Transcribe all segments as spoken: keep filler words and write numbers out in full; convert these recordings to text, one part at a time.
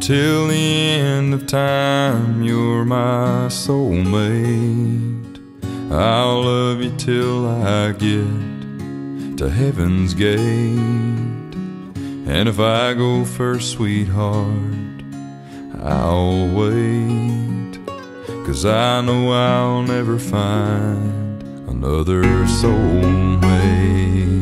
till the end of time. You're my soulmate. I'll love you till I get to heaven's gate. And if I go first, sweetheart, I'll wait, 'cause I know I'll never find another soulmate.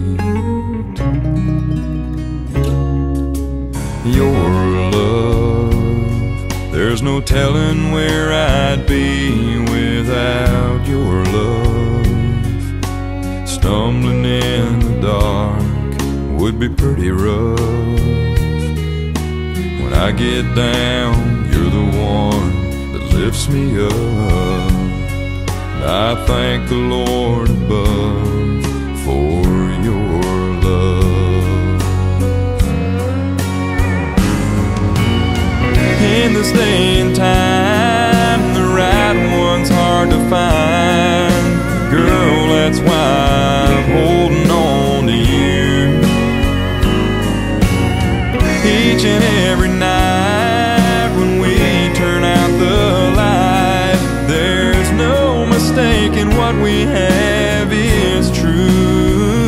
Your love, there's no telling where I'd be without your love. Stumbling in the dark would be pretty rough. When I get down, you're the one that lifts me up. And I thank the Lord above for your love. In this day and time, the right one's hard to find. Girl, that's why I'm holding on to you. Each and every night when we turn out the light, there's no mistaking what we have is true.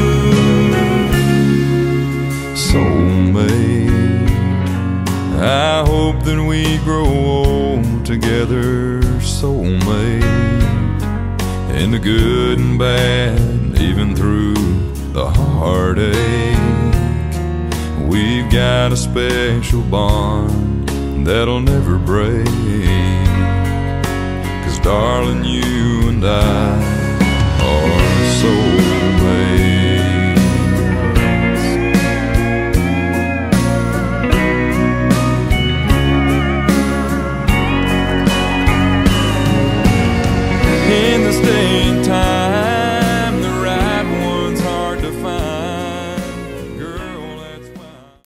Soulmate, I hope that we grow old together. Soulmate, in the good and bad, even through the heartache. We've got a special bond that'll never break, 'cause darling, you and I